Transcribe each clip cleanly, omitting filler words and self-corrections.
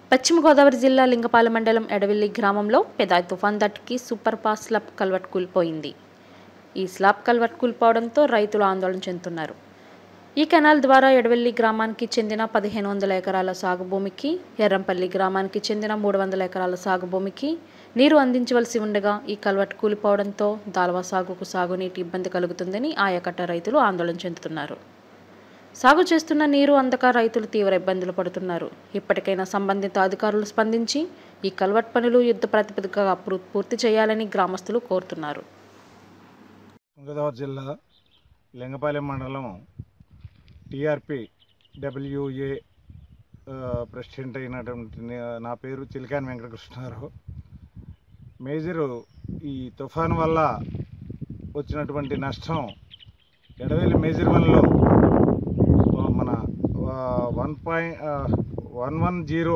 పశ్చిమ గోదావరి జిల్లా లింగపాలెం మండలం ఎడవెల్లి గ్రామంలో పెదాయ్ తుఫాన్ దట్టుకి సూపర్ ఫాస్ట్ స్లాబ్ కల్వర్ట్ కూలిపోయింది. ఈ స్లాబ్ కల్వర్ట్ కూలిపోవడంతో రైతులు ఆందోళన చెందుతున్నారు. ఈ కెనాల్ ద్వారా ఎడవెల్లి గ్రామానికి చెందిన 1500 ఎకరాల సాగు భూమికి, ఎర్రంపల్లి గ్రామానికి చెందిన 300 ఎకరాల సాగు భూమికి నీరు అందించవలసి ఉండగా ఈ కల్వర్ట్ కూలిపోవడంతో దాల్వా సాగుకు సాగునీటి ఇబ్బంది కలుగుతుందని ఆయకట్ట రైతులు ఆందోళన చెందుతున్నారు. సాగు చేస్తున్న నీరు అందక రైతులు తీవ్ర ఇబ్బందులు పడుతున్నారు. ఇప్పటికైనా సంబంధిత అధికారులు స్పందించి ఈ కల్వర్ట్ పనులు యుద్ధ ప్రాతిపదికగా పూర్తి చేయాలని గ్రామస్తులు కోరుతున్నారు. గోదావరి జిల్లా లింగపాలెం మండలం టీఆర్పీ డబ్ల్యూఏ ప్రెసిడెంట్ అయినటువంటి నా పేరు చిలికాని వెంకటకృష్ణారావు. మేజరు ఈ తుఫాను వల్ల వచ్చినటువంటి నష్టం ఎడవెల్లి మేజర్ 1లో మన 1.110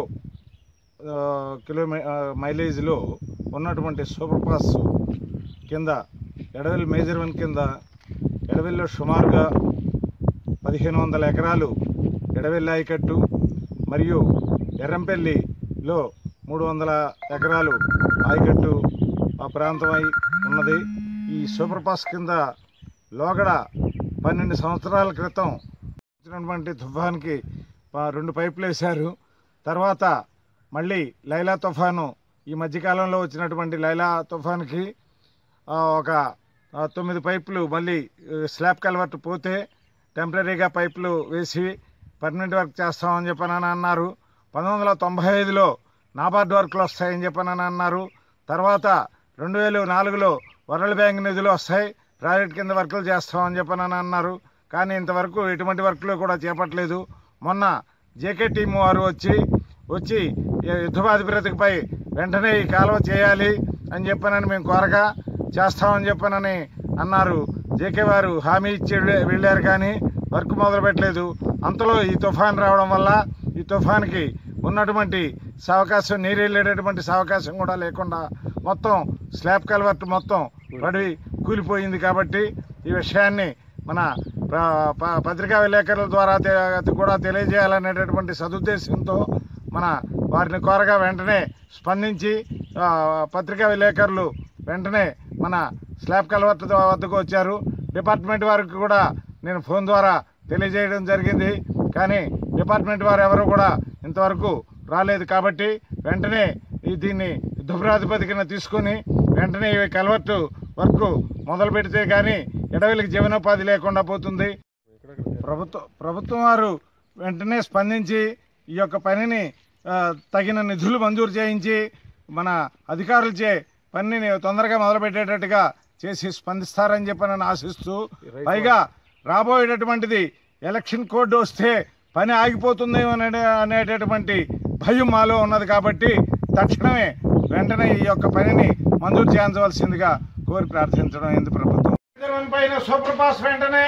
మైలేజ్లో ఉన్నటువంటి సూపర్ పాస్ కింద ఎడవెల్లి మేజర్ 1 కింద ఎడవెల్లిలో సుమారుగా 1500 ఎకరాలు ఎడవెల్లి ఆయకట్టు మరియు ఎర్రంపల్లిలో 300 ఎకరాలు ఆయకట్టు ఆ ప్రాంతమై ఉన్నది. ఈ సూపర్ పాస్ కింద లోగడ 12 సంవత్సరాల క్రితం వచ్చినటువంటి తుఫాన్కి 2 పైపులు వేశారు. తర్వాత మళ్ళీ లైలా తుఫాను, ఈ మధ్యకాలంలో వచ్చినటువంటి లైలా తుఫాన్కి ఒక 9 పైపులు మళ్ళీ స్లాబ్ కల్వర్ట్ పోతే టెంపరీగా పైపులు వేసి పర్మనెంట్ వర్క్ చేస్తామని చెప్పని అన్నారు. 1995లో నాబార్డ్ వర్క్లు వస్తాయని చెప్పని అన్నారు. తర్వాత 2004లో వరల్డ్ బ్యాంక్ నిధులు వస్తాయి, ప్రాజెక్ట్ కింద వర్కులు చేస్తామని చెప్పని అన్నారు. కానీ ఇంతవరకు ఎటువంటి వర్కులు కూడా చేపట్టలేదు. మొన్న జేకే టీం వారు వచ్చి యుద్ధ ప్రాతిపదికపై వెంటనే ఈ కాలువ చేయాలి అని చెప్పనని మేము కోరగా చేస్తామని చెప్పనని అన్నారు. జేకే వారు హామీ ఇచ్చి వెళ్ళారు కానీ వర్క్ మొదలుపెట్టలేదు. అంతలో ఈ తుఫాన్ రావడం వల్ల ఈ తుఫాన్కి ఉన్నటువంటి అవకాశం, నీరు వెళ్ళేటటువంటి అవకాశం కూడా లేకుండా మొత్తం స్లాబ్ కల్వర్ట్ మొత్తం పడి కూలిపోయింది. కాబట్టి ఈ విషయాన్ని మన పత్రికా విలేకరుల ద్వారా కూడా తెలియజేయాలనేటటువంటి సదుద్దేశంతో మన వారిని కోరగా వెంటనే స్పందించి పత్రికా విలేకరులు వెంటనే మన స్లాబ్ కల్వర్ట్ వద్దకు వచ్చారు. డిపార్ట్మెంట్ వారికి కూడా నేను ఫోన్ ద్వారా తెలియజేయడం జరిగింది. కానీ డిపార్ట్మెంట్ వారు ఎవరు కూడా ఇంతవరకు రాలేదు. కాబట్టి వెంటనే దీన్ని యుద్ధ ప్రాతిపదికన తీసుకొని వెంటనే ఈ కల్వర్ట్ వర్క్ మొదలు పెడితే కానీ ఎడవెల్లికి జీవనోపాధి లేకుండా పోతుంది. ప్రభుత్వం వారు వెంటనే స్పందించి ఈ యొక్క పనిని తగిన నిధులు మంజూరు చేయించి మన అధికారులచే పనిని తొందరగా మొదలుపెట్టేటట్టుగా చేసి స్పందిస్తారని చెప్పని ఆశిస్తూ, పైగా రాబోయేటటువంటిది ఎలక్షన్ కోడ్ వస్తే పని ఆగిపోతుందేమో అనేటటువంటి భయం మాలో ఉన్నది. కాబట్టి తక్షణమే వెంటనే ఈ యొక్క పనిని మంజూరు చేయించవలసిందిగా కోరి ప్రార్థించడం అయింది. ప్రభుత్వం పైన సూపర్ పాస్ వెంటనే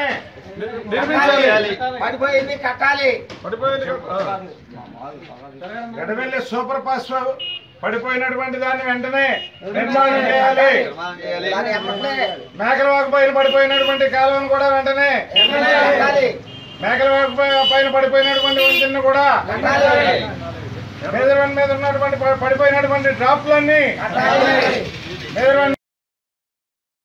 ఎడవెల్లి సూపర్ పాస్ పడిపోయినటువంటి దాన్ని వెంటనే నిర్మాణం చేయాలి. మేకలవాగు పైన పడిపోయినటువంటి కాలువను కూడా వెంటనే, మేకలవాగు పైన పడిపోయినటువంటి వంతెనను కూడా, మేజర్ 1 మీద ఉన్నటువంటి పడిపోయినటువంటి డ్రాప్లన్నీ